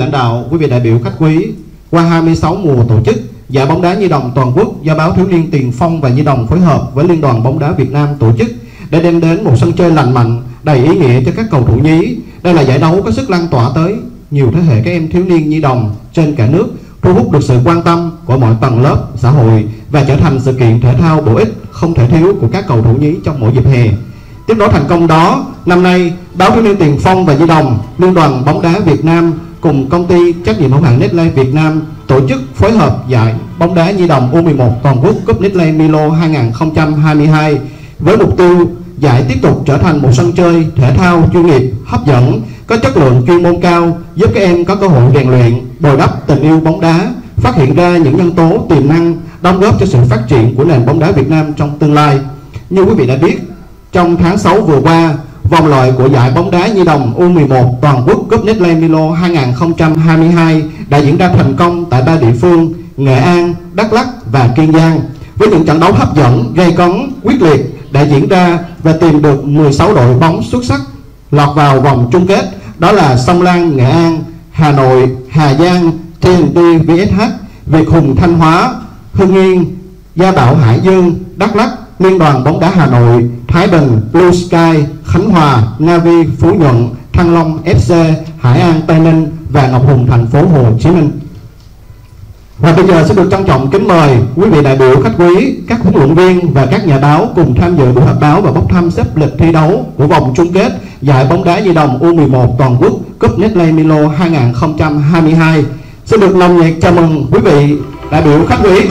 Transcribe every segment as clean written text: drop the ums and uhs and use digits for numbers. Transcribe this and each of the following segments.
lãnh đạo, quý vị đại biểu khách quý, qua 26 mùa tổ chức, giải bóng đá nhi đồng toàn quốc do báo Thiếu niên Tiền Phong và Nhi đồng phối hợp với Liên đoàn bóng đá Việt Nam tổ chức đã đem đến một sân chơi lành mạnh, đầy ý nghĩa cho các cầu thủ nhí. Đây là giải đấu có sức lan tỏa tới nhiều thế hệ các em thiếu niên nhi đồng trên cả nước, thu hút được sự quan tâm của mọi tầng lớp xã hội và trở thành sự kiện thể thao bổ ích không thể thiếu của các cầu thủ nhí trong mỗi dịp hè. Tiếp nối thành công đó, năm nay báo Thiếu niên Tiền Phong và Nhi đồng, Liên đoàn bóng đá Việt Nam cùng công ty trách nhiệm hữu hạn Nestlé Việt Nam tổ chức phối hợp giải bóng đá nhi đồng U11 toàn quốc Cúp Nestlé Milo 2022 với mục tiêu giải tiếp tục trở thành một sân chơi thể thao chuyên nghiệp, hấp dẫn, có chất lượng chuyên môn cao, giúp các em có cơ hội rèn luyện, bồi đắp tình yêu bóng đá, phát hiện ra những nhân tố tiềm năng, đóng góp cho sự phát triển của nền bóng đá Việt Nam trong tương lai. Như quý vị đã biết, trong tháng 6 vừa qua, vòng loại của giải bóng đá nhi đồng U11 toàn quốc Cúp Nestlé Milo 2022 đã diễn ra thành công tại 3 địa phương Nghệ An, Đắk Lắk và Kiên Giang, với những trận đấu hấp dẫn, gay cấn, quyết liệt đã diễn ra và tìm được 16 đội bóng xuất sắc lọt vào vòng chung kết. Đó là Sông Lam Nghệ An, Hà Nội, Hà Giang, TNT VSH, Việt Hùng Thanh Hóa, Hưng Yên, Gia Bảo Hải Dương, Đắk Lắk, Liên đoàn bóng đá Hà Nội, Thái Bình, Blue Sky, Khánh Hòa, Navy, Phú Nhuận, Thăng Long FC, Hải An, Tây Ninh và Ngọc Hùng, thành phố Hồ Chí Minh. Và bây giờ sẽ được trân trọng kính mời quý vị đại biểu khách quý, các huấn luyện viên và các nhà báo cùng tham dự buổi họp báo và bốc thăm xếp lịch thi đấu của vòng chung kết giải bóng đá nhi đồng U11 toàn quốc Cúp Nestlé Milo 2022. Xin được nồng nhiệt chào mừng quý vị đại biểu khách quý.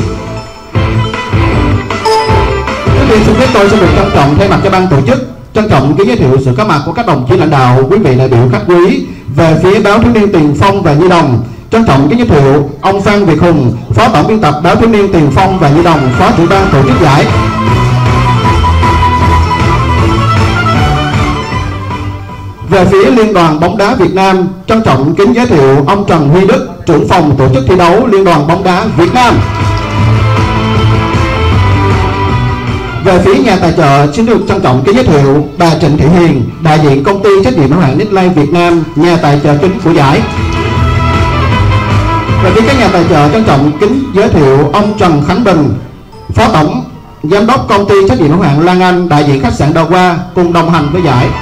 Xin phép tôi sẽ được trân trọng thay mặt cho ban tổ chức trân trọng kính giới thiệu sự có mặt của các đồng chí lãnh đạo, quý vị đại biểu khách quý. Về phía báo Thiếu niên Tiền Phong và Nhi đồng, trân trọng kính giới thiệu ông Phan Việt Hùng, phó tổng biên tập báo Thiếu niên Tiền Phong và Nhi đồng, phó trưởng ban tổ chức giải. Về phía Liên đoàn bóng đá Việt Nam, trân trọng kính giới thiệu ông Trần Huy Đức, trưởng phòng tổ chức thi đấu Liên đoàn bóng đá Việt Nam. Về phía nhà tài trợ, xin được trân trọng kính giới thiệu bà Trịnh Thị Hiền, đại diện công ty trách nhiệm hữu hạn Nestlé Việt Nam, nhà tài trợ chính của giải. Về phía các nhà tài trợ, trân trọng kính giới thiệu ông Trần Khánh Bình, phó tổng giám đốc công ty trách nhiệm hữu hạn Lan Anh, đại diện khách sạn Đào Hoa, cùng đồng hành với giải.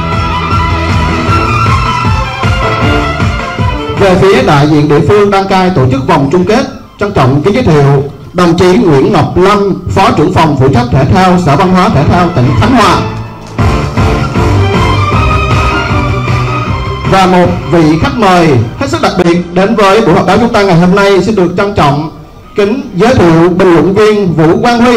Về phía đại diện địa phương đăng cai tổ chức vòng chung kết, trân trọng kính giới thiệu đồng chí Nguyễn Ngọc Lâm, phó trưởng phòng phụ trách thể thao Sở Văn hóa Thể thao tỉnh Khánh Hòa. Và một vị khách mời hết sức đặc biệt đến với buổi họp báo chúng ta ngày hôm nay, xin được trân trọng kính giới thiệu bình luận viên Vũ Quang Huy.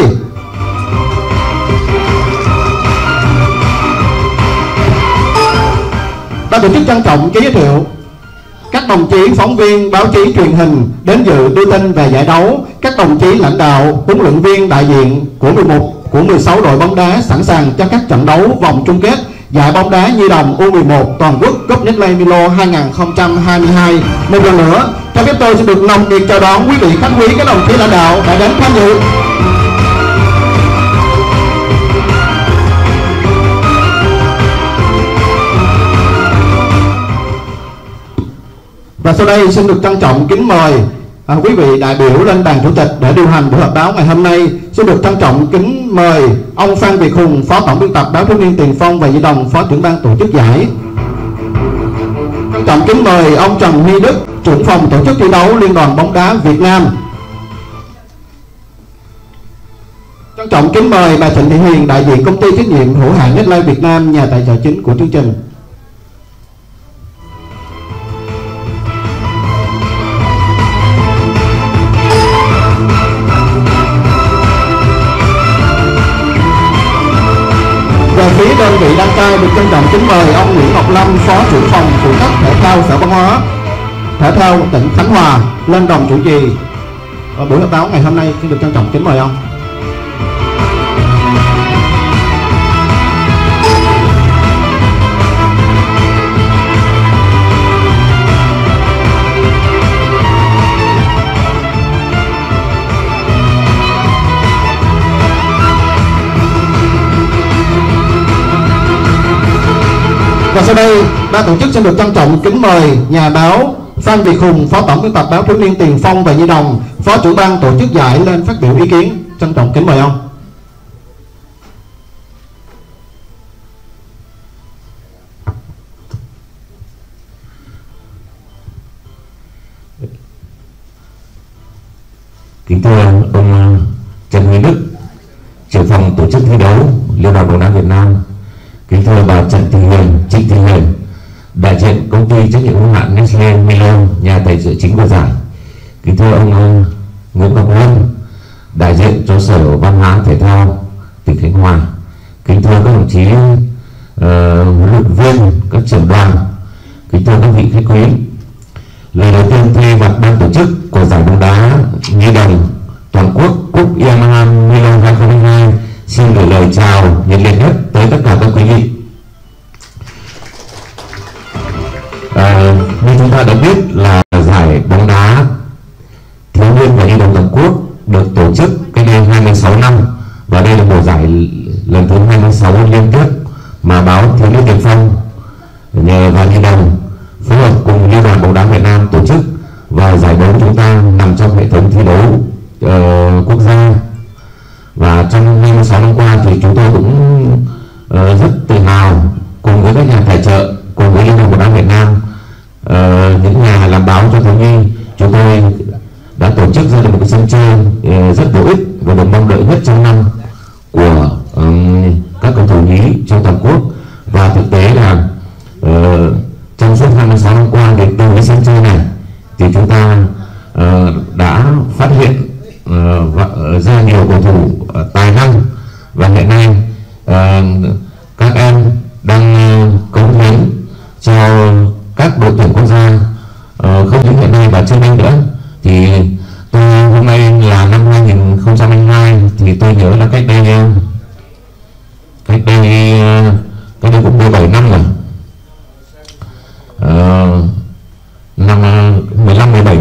Ban tổ chức trân trọng kính giới thiệu các đồng chí phóng viên báo chí truyền hình đến dự đưa tin về giải đấu, các đồng chí lãnh đạo, huấn luyện viên đại diện của 16 đội bóng đá sẵn sàng cho các trận đấu vòng chung kết giải bóng đá nhi đồng U11 toàn quốc Cúp Nestlé Milo 2022. Một lần nữa, cho phép tôi sẽ được nồng nhiệt chào đón quý vị khách quý, các đồng chí lãnh đạo đã đến tham dự. Và sau đây xin được trân trọng kính mời quý vị đại biểu lên bàn chủ tịch để điều hành buổi họp báo ngày hôm nay. Xin được trân trọng kính mời ông Phan Việt Hùng, phó tổng biên tập báo Thiếu niên Tiền Phong và Nhi đồng, phó trưởng ban tổ chức giải. Trân trọng kính mời ông Trần Huy Đức, trưởng phòng tổ chức thi đấu Liên đoàn bóng đá Việt Nam. Trân trọng kính mời bà Trịnh Thị Hiền, đại diện công ty trách nhiệm hữu hạn Nestlé Việt Nam, nhà tài trợ chính của chương trình. Về phía đơn vị đăng cai, được trân trọng kính mời ông Nguyễn Ngọc Lâm, phó trưởng phòng phụ trách thể thao Sở Văn hóa Thể thao tỉnh Khánh Hòa lên đồng chủ trì buổi họp báo ngày hôm nay. Xin được trân trọng kính mời ông. Và sau đây, ban tổ chức xin được trân trọng kính mời nhà báo Phan Việt Hùng, Phó Tổng biên tập báo Thiếu niên Tiền Phong và Nhi Đồng, Phó trưởng ban tổ chức giải lên phát biểu ý kiến. Trân trọng kính mời ông. Kính thưa ông Trần Huy Đức, trưởng phòng tổ chức thi đấu Liên đoàn bóng đá Việt Nam. Kính thưa bà Trần Thị Huyền, Trịnh Thị Huyền, đại diện công ty trách nhiệm hữu hạn Nestle Milo, nhà tài trợ chính của giải. Kính thưa ông Nguyễn Ngọc Luân, đại diện cho Sở Văn hóa Thể thao tỉnh Khánh Hòa. Kính thưa các đồng chí huấn luyện viên, các trưởng đoàn. Kính thưa các vị khách quý. Lời đầu tiên thay mặt ban tổ chức của giải bóng đá Nhi đồng toàn quốc cúp Yamaha Milo 2022 xin gửi lời chào nhiệt liệt nhất tới tất cả các quý vị. Như chúng ta đã biết là giải bóng đá thiếu niên và nhi đồng toàn quốc được tổ chức cách đây 26 năm và đây là mùa giải lần thứ 26 liên tiếp mà báo Thiếu niên Tiền Phong và Nhi đồng phối hợp cùng Liên đoàn bóng đá Việt Nam tổ chức, và giải đấu chúng ta nằm trong hệ thống thi đấu quốc gia. Và trong 26 năm qua thì chúng tôi cũng rất tự hào cùng với các nhà tài trợ, cùng với Liên đoàn bóng đá Việt Nam, những nhà làm báo cho thiếu nhi, chúng tôi đã tổ chức ra được một cái sân chơi rất bổ ích và được mong đợi nhất trong năm của các cầu thủ nhí trong toàn quốc. Và thực tế là trong suốt 26 năm qua, đến từ cái sân chơi này thì chúng ta đã phát hiện ra nhiều cầu thủ tài năng, và hiện nay các em đang cống hiến cho các đội tuyển quốc gia, không những hiện nay và trước đây nữa. Thì tôi hôm nay là năm 2022 thì tôi nhớ là cách đây cũng 17 năm rồi. Năm 17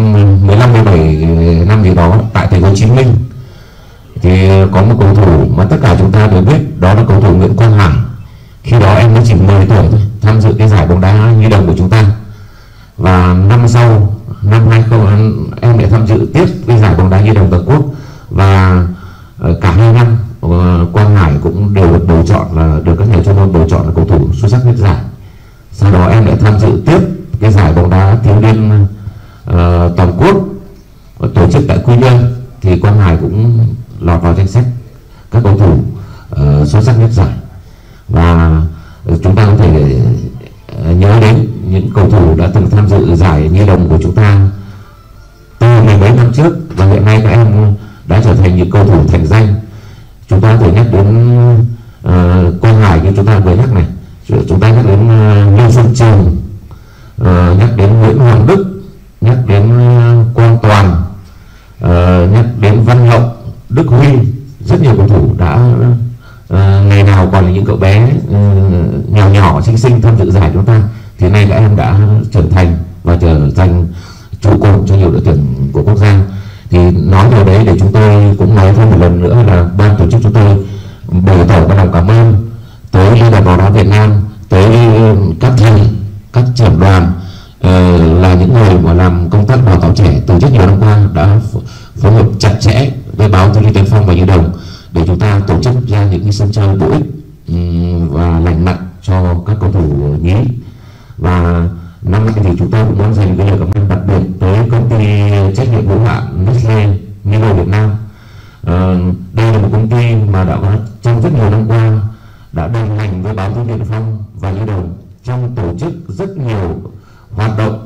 năm gì đó tại thành phố Hồ Chí Minh thì có một cầu thủ mà tất cả chúng ta đều biết, đó là cầu thủ Nguyễn Quang Hải. Khi đó em mới chỉ 10 tuổi thôi, tham dự cái giải bóng đá nhi đồng của chúng ta. Và năm sau, năm 2000 em lại tham dự tiếp cái giải bóng đá nhi đồng toàn quốc, và cả 2 năm Quang Hải cũng đều được bầu chọn là được các nhà chuyên môn bầu chọn là cầu thủ xuất sắc nhất giải. Sau đó em lại tham dự tiếp cái giải bóng đá thiếu niên toàn quốc tổ chức tại Quy Nhơn, thì Quang Hải cũng lọt vào danh sách các cầu thủ xuất sắc nhất giải. Và chúng ta có thể nhớ đến những cầu thủ đã từng tham dự giải nhi đồng của chúng ta từ mười mấy năm trước, và hiện nay các em đã trở thành những cầu thủ thành danh. Chúng ta có thể nhắc đến Quang Hải như chúng ta vừa nhắc này, chúng ta nhắc đến Lưu Xuân Trường, nhắc đến Nguyễn Hoàng Đức, nhắc đến Quang Toàn, nhắc đến Văn Hậu, Đức Huy. Rất nhiều cầu thủ đã ngày nào còn là những cậu bé nhỏ nhỏ xinh xinh tham dự giải chúng ta, thì nay các em đã trưởng thành và trở thành trụ cột cho nhiều đội tuyển của quốc gia. Thì nói điều đấy để chúng tôi cũng nói thêm một lần nữa là ban tổ chức chúng tôi bày tỏ cái lòng cảm ơn tới Liên đoàn bóng đá Việt Nam, tới các thầy, các trưởng đoàn, là những người mà làm công tác đào tạo trẻ từ rất nhiều năm qua, đã phối hợp chặt chẽ với báo Thiếu niên Tiền Phong và Nhi đồng để chúng ta tổ chức ra những cái sân chơi bổ ích và lành mạnh cho các cầu thủ nhí. Và năm nay thì chúng ta cũng muốn dành cái lời cảm ơn đặc biệt tới công ty trách nhiệm hữu hạn Nestle Milo Việt Nam. Đây là một công ty mà đã trong rất nhiều năm qua đã đồng hành với báo Thiếu niên Tiền Phong và Nhi đồng trong tổ chức rất nhiều hoạt động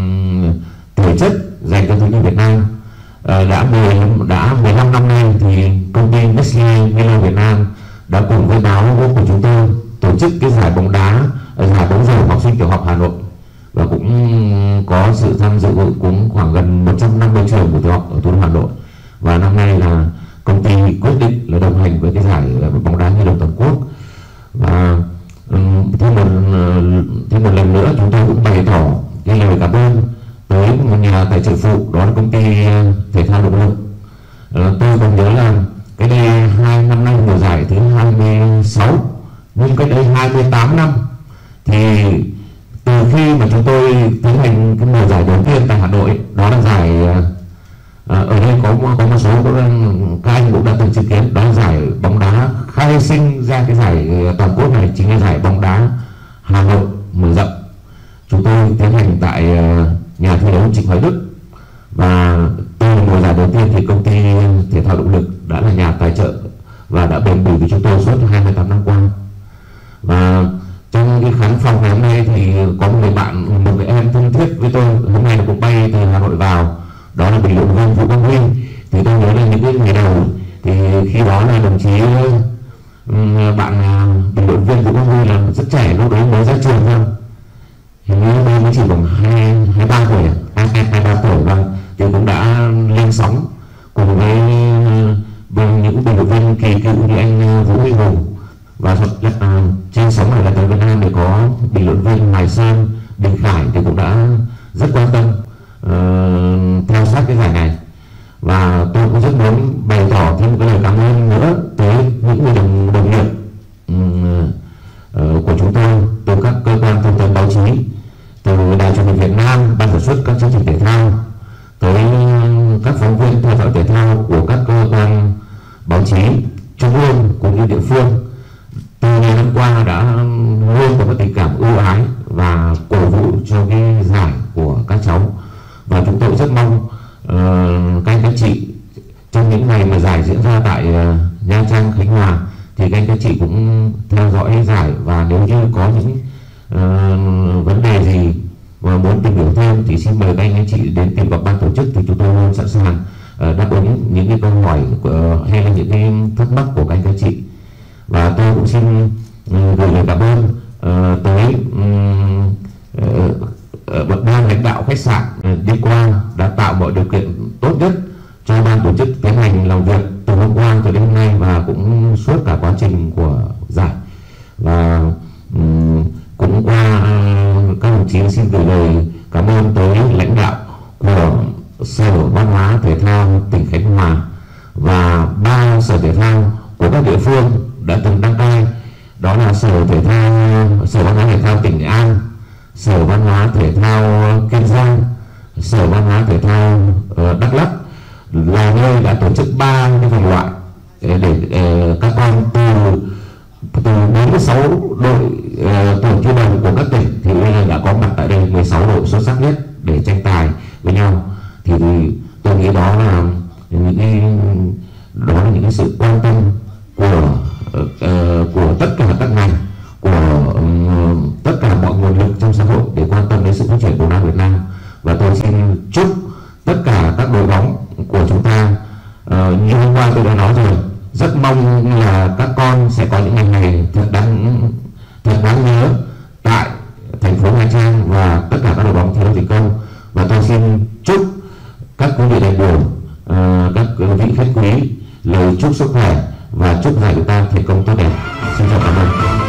thể chất dành cho thiếu nhi Việt Nam. Đã 15 năm nay thì công ty Nestle Milo Việt Nam đã cùng với báo của chúng tôi tổ chức cái giải bóng đá, giải bóng rổ học sinh tiểu học Hà Nội, và cũng có sự tham dự cũng khoảng gần 150 trường của tiểu học ở thủ đô Hà Nội. Và năm nay là công ty quyết định là đồng hành với cái giải bóng đá nhi đồng toàn quốc. Và thêm một lần nữa chúng tôi cũng bày tỏ cái lời cảm ơn tới một nhà tài trợ phụ, đó là công ty thể thao động lực. Tôi còn nhớ là cái đây 2 năm nay mùa giải thứ 26, nhưng cái đây 28 năm thì từ khi mà chúng tôi tiến hành cái mùa giải tôi tiến hành tại nhà thi đấu Trịnh Hoài Đức. Và từ mùa giải đầu tiên thì công ty thể thao động lực đã là nhà tài trợ và đã bền bỉ với chúng tôi suốt 28 năm qua. Và trong cái khán phòng ngày hôm nay thì có một người bạn, một người em thân thiết với tôi, hôm nay là cũng bay từ Hà Nội vào, đó là bình luận viên Vũ Quang Huy. Thì tôi nhớ là những cái ngày đầu thì khi đó là đồng chí bạn bình luận viên Vũ Quang Huy là rất trẻ, lúc đấy mới ra trường thôi, hình như tôi mới chỉ khoảng 23 tuổi, 23 tuổi và thì cũng đã lên sóng cùng với những bình luận viên kỳ cựu như anh Vũ Huy Hùng. Và trên sóng này là tại Việt Nam để có bình luận viên Hoài Sơn, Đình Khải thì cũng đã rất quan tâm theo sát cái giải này. Và tôi cũng rất muốn bày tỏ thêm một cái lời cảm ơn nữa tới những người đồng nghiệp của chúng tôi, từ các cơ quan thông tấn báo chí, từ Đài Truyền hình Việt Nam, ban sản xuất các chương trình thể thao, tới các phóng viên theo dõi thể thao của các cơ quan báo chí trung ương cũng như địa phương. Từ nhiều năm qua đã luôn có một tình cảm ưu ái và cổ vũ cho cái giải của các cháu. Và chúng tôi rất mong các anh chị trong những ngày mà giải diễn ra tại Nha Trang, Khánh Hòa thì các anh chị cũng theo dõi giải, và nếu như có những vấn đề gì và muốn tìm hiểu thêm thì xin mời các anh chị đến tìm gặp ban tổ chức, thì chúng tôi luôn sẵn sàng đáp ứng những cái câu hỏi hay là những cái thắc mắc của các anh chị. Và tôi cũng xin gửi lời cảm ơn tới ban lãnh đạo khách sạn đi qua đã tạo mọi điều kiện tốt nhất cho ban tổ chức tiến hành làm việc từ hôm qua cho đến hôm nay và cũng suốt cả quá trình của giải. Và cũng qua các đồng chí xin gửi lời cảm ơn tới lãnh đạo của Sở Văn hóa Thể thao tỉnh Khánh Hòa và 3 sở thể thao của các địa phương đã từng đăng cai, đó là Sở Văn hóa Thể thao tỉnh Nghệ An, Sở Văn hóa Thể thao Kiên Giang, Sở Văn hóa Thể thao Đắk Lắk, là nơi đã tổ chức 3 cái vòng loại để các con từ 46 đội tuyển chuyên đồng của các tỉnh thì bây giờ đã có mặt tại đây 16 đội xuất sắc nhất để tranh tài với nhau. Thì tôi nghĩ đó là những cái sự quan tâm của tất cả các ngành, của tất cả mọi nguồn lực trong xã hội để quan tâm đến sự phát triển của bóng đá Việt Nam. Và tôi xin chúc tất cả các đội bóng của chúng ta, như hôm qua tôi đã nói rồi, rất mong là các con sẽ có những ngày này thật đáng nhớ tại thành phố Nha Trang và tất cả các đội bóng thi đấu thành công. Và tôi xin chúc các quý vị đại biểu, các vị khách quý lời chúc sức khỏe và chúc giải chúng ta thành công tốt đẹp. Xin chào, cảm ơn.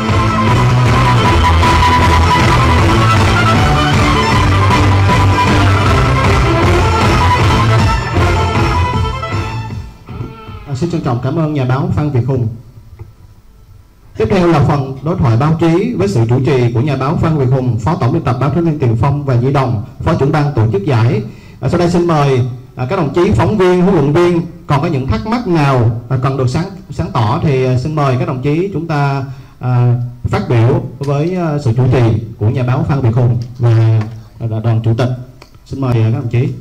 Xin trân trọng cảm ơn nhà báo Phan Việt Hùng. Tiếp theo là phần đối thoại báo chí với sự chủ trì của nhà báo Phan Việt Hùng, Phó Tổng biên tập báo Thiếu niên Tiền Phong, và Nhĩ Đồng, Phó trưởng ban tổ chức giải. Sau đây xin mời các đồng chí phóng viên, huấn luyện viên còn có những thắc mắc nào cần được sáng tỏ thì xin mời các đồng chí chúng ta phát biểu với sự chủ trì của nhà báo Phan Việt Hùng và đoàn chủ tịch. Xin mời các đồng chí.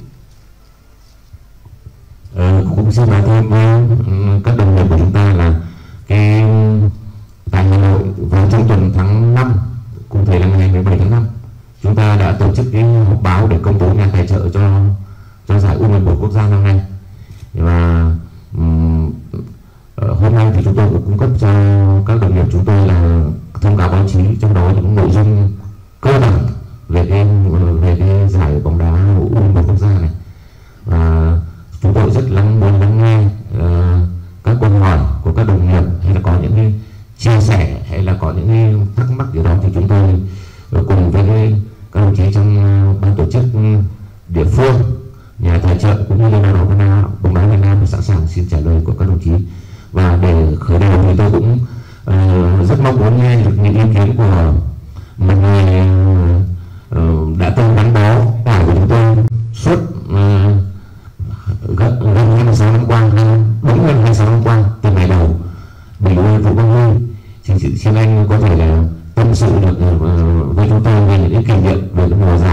Cũng xin nói thêm với các đồng nghiệp của chúng ta là tại Hà Nội vào trong tuần tháng 5, cụ thể là ngày 17 tháng 5, chúng ta đã tổ chức cái họp báo để công bố nhà tài trợ cho giải U11 quốc gia năm nay. Và hôm nay thì chúng tôi cũng cung cấp cho các đồng nghiệp chúng tôi là thông cáo báo chí, trong đó những nội dung cơ bản về cái giải bóng đá U11 quốc gia này. Và chúng tôi rất muốn lắng nghe các câu hỏi của các đồng nghiệp, hay là có những cái chia sẻ hay là có những cái thắc mắc gì đó thì chúng tôi cùng với các đồng chí trong ban tổ chức địa phương, nhà tài trợ cũng như Liên đoàn bóng đá Việt Nam sẵn sàng xin trả lời của các đồng chí. Và để khởi đầu thì tôi cũng rất mong muốn nghe được những ý kiến của một người đã từng gắn bó của chúng tôi suốt gần 26 năm qua, đúng gần 26 năm qua từ ngày đầu, bình luận Vũ Quang Huy. Xin anh có thể là tâm sự được với chúng tôi về những cái kỷ niệm về cái mùa giải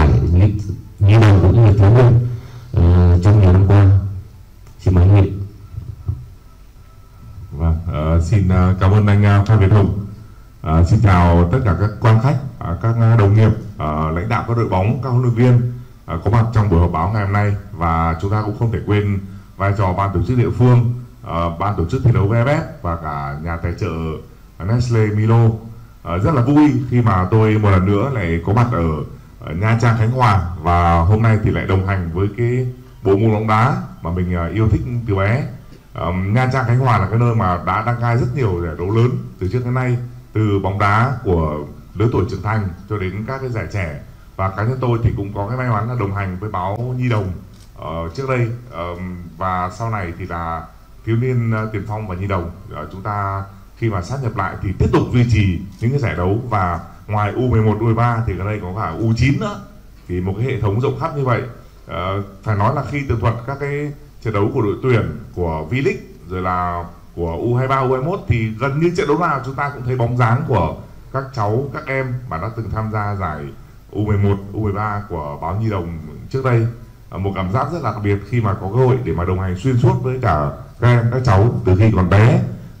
cảm ơn anh Phan Việt Hùng. Xin chào tất cả các quan khách, các đồng nghiệp, lãnh đạo các đội bóng, các huấn luyện viên có mặt trong buổi họp báo ngày hôm nay. Và chúng ta cũng không thể quên vai trò ban tổ chức địa phương, ban tổ chức thi đấu VFF và cả nhà tài trợ Nestle Milo. Rất là vui khi mà tôi một lần nữa lại có mặt ở Nha Trang, Khánh Hòa, và hôm nay thì lại đồng hành với cái bộ môn bóng đá mà mình yêu thích từ bé. Nha Trang, Khánh Hòa là cái nơi mà đã đăng cai rất nhiều giải đấu lớn từ trước đến nay, từ bóng đá của lứa tuổi trưởng thành cho đến các cái giải trẻ. Và cá nhân tôi thì cũng có cái may mắn là đồng hành với báo Nhi Đồng trước đây, và sau này thì là Thiếu niên Tiền Phong và Nhi Đồng. Chúng ta khi mà sát nhập lại thì tiếp tục duy trì những cái giải đấu, và ngoài U11, U13 thì ở đây có cả U9 nữa. Thì một cái hệ thống rộng khắp như vậy, phải nói là khi tường thuật các cái trận đấu của đội tuyển, của V-League rồi là của U23, U21 thì gần như trận đấu nào chúng ta cũng thấy bóng dáng của các cháu, các em mà đã từng tham gia giải U11, U13 của báo Nhi Đồng trước đây. Một cảm giác rất là đặc biệt khi mà có cơ hội để mà đồng hành xuyên suốt với cả các em, các cháu từ khi còn bé.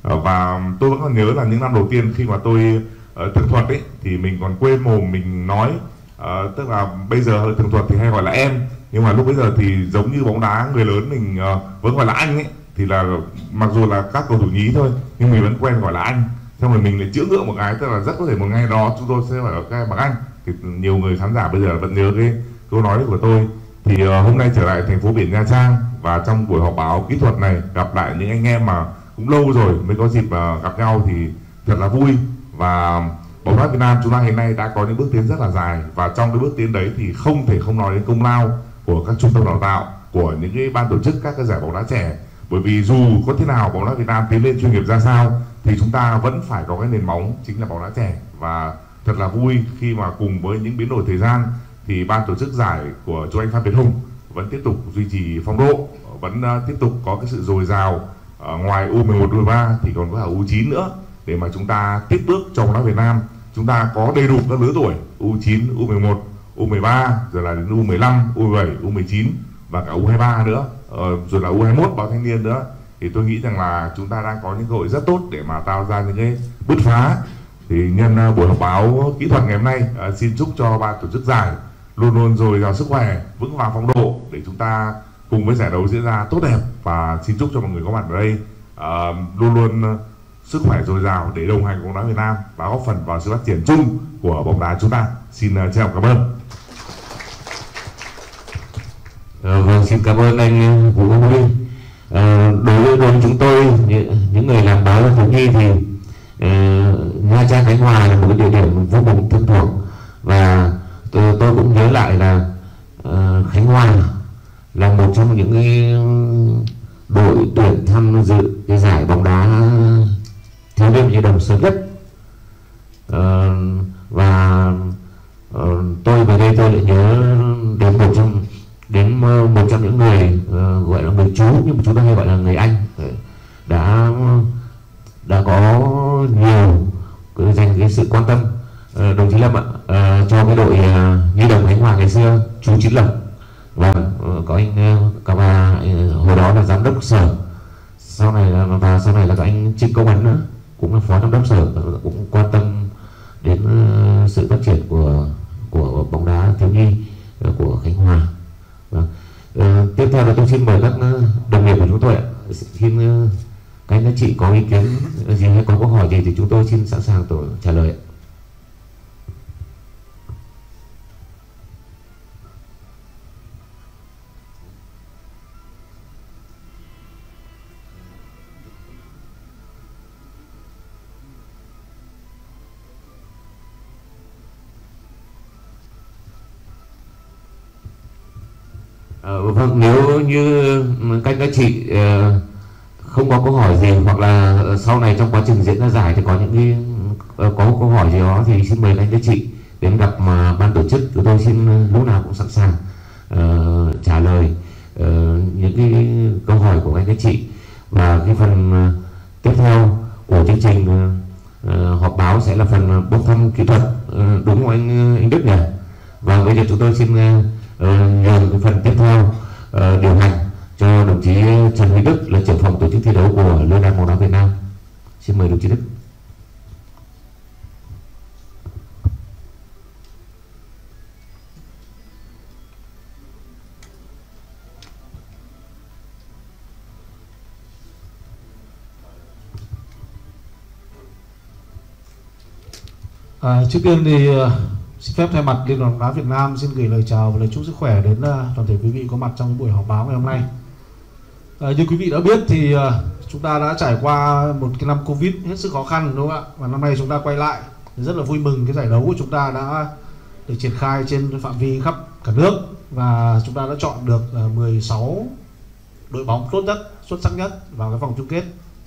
Và tôi vẫn còn nhớ là những năm đầu tiên khi mà tôi tường thuật ấy thì mình còn quên mồm mình nói, tức là bây giờ tường thuật thì hay gọi là em, nhưng mà lúc bây giờ thì giống như bóng đá người lớn mình vẫn gọi là anh ấy, thì là mặc dù là các cầu thủ nhí thôi nhưng mình vẫn quen gọi là anh. Xong rồi mình lại chữa ngượng một cái, tức là rất có thể một ngày đó chúng tôi sẽ phải ở các em bằng anh. Thì nhiều người khán giả bây giờ vẫn nhớ cái câu nói của tôi. Thì hôm nay trở lại thành phố biển Nha Trang, và trong buổi họp báo kỹ thuật này gặp lại những anh em mà cũng lâu rồi mới có dịp gặp nhau thì thật là vui. Và bóng đá Việt Nam chúng ta hiện nay đã có những bước tiến rất là dài, và trong cái bước tiến đấy thì không thể không nói đến công lao của các trung tâm đào tạo, của những cái ban tổ chức các cái giải bóng đá trẻ. Bởi vì dù có thế nào bóng đá Việt Nam tiến lên chuyên nghiệp ra sao thì chúng ta vẫn phải có cái nền móng chính là bóng đá trẻ. Và thật là vui khi mà cùng với những biến đổi thời gian thì ban tổ chức giải của chú anh Phan Việt Hùng vẫn tiếp tục duy trì phong độ, vẫn tiếp tục có cái sự dồi dào. Ngoài U11, U13 thì còn có cả U9 nữa, để mà chúng ta tiếp bước cho bóng đá Việt Nam. Chúng ta có đầy đủ các lứa tuổi U9, U11, U13, rồi là đến U15, U17, U19 và cả U23 nữa, rồi là U21 báo Thanh niên nữa. Thì tôi nghĩ rằng là chúng ta đang có những cơ hội rất tốt để mà tạo ra những cái bứt phá. Thì nhân buổi họp báo kỹ thuật ngày hôm nay, xin chúc cho ban tổ chức giải luôn luôn dồi dào sức khỏe, vững vàng phong độ để chúng ta cùng với giải đấu diễn ra tốt đẹp. Và xin chúc cho mọi người có mặt ở đây luôn luôn sức khỏe dồi dào để đồng hành cùng bóng đá Việt Nam và góp phần vào sự phát triển chung của bóng đá chúng ta. Xin chào, cảm ơn. Vâng, xin cảm ơn anh Vũ Quang Huy. Đối với chúng tôi, những người làm báo thiếu nhi thì Nha Trang, Khánh Hòa là một cái địa điểm vô cùng thân thuộc. Và tôi cũng nhớ lại là Khánh Hòa là một trong những cái đội tuyển tham dự cái giải bóng đá thiếu niên Nhi Đồng sớm nhất. Và tôi về đây tôi lại nhớ đến một trong những người gọi là người chú, nhưng mà chúng ta hay gọi là người anh, đã có nhiều dành cái sự quan tâm, đồng chí Lâm ạ, cho cái đội Nhi Đồng Khánh Hòa ngày xưa, chú Chín Lộc. Và có anh cả bà hồi đó là giám đốc sở, sau này là các anh Trịnh Công Ấn nữa, cũng là phó giám đốc sở, cũng quan tâm đến sự phát triển của bóng đá thiếu nhi của Khánh Hòa. Vâng. Tiếp theo là tôi xin mời các đồng nghiệp của chúng tôi ạ. Xin các anh chị có ý kiến gì hay có câu hỏi gì thì chúng tôi xin sẵn sàng trả lời ạ. Vâng, nếu như các chị không có câu hỏi gì, hoặc là sau này trong quá trình diễn ra giải thì có những cái có câu hỏi gì đó thì xin mời các chị đến gặp ban tổ chức. Chúng tôi xin lúc nào cũng sẵn sàng trả lời những cái câu hỏi của các chị. Và cái phần tiếp theo của chương trình họp báo sẽ là phần bốc thăm kỹ thuật, đúng không anh Đức nhỉ? Và bây giờ chúng tôi xin nhường cái phần tiếp theo điều hành cho đồng chí Trần Huy Đức là trưởng phòng tổ chức thi đấu của Liên đoàn bóng đá Việt Nam. Xin mời đồng chí Đức. Trước tiên thì xin phép thay mặt Liên đoàn bóng đá Việt Nam xin gửi lời chào và lời chúc sức khỏe đến toàn thể quý vị có mặt trong buổi họp báo ngày hôm nay. Như quý vị đã biết thì chúng ta đã trải qua một cái năm Covid hết sức khó khăn, đúng không ạ? Và năm nay chúng ta quay lại rất là vui mừng, cái giải đấu của chúng ta đã được triển khai trên phạm vi khắp cả nước và chúng ta đã chọn được 16 đội bóng tốt nhất, xuất sắc nhất vào cái vòng chung kết.